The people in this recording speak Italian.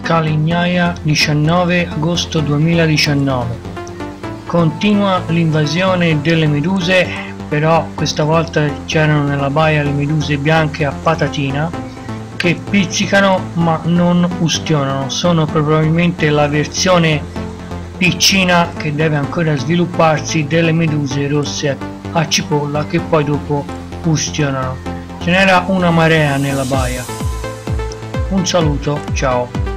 Calignaia, 19 agosto 2019. Continua l'invasione delle meduse, però questa volta c'erano nella baia le meduse bianche a patatina che pizzicano ma non ustionano. Sono probabilmente la versione piccina, che deve ancora svilupparsi, delle meduse rosse a cipolla che poi dopo ustionano. Ce n'era una marea nella baia. Un saluto, ciao.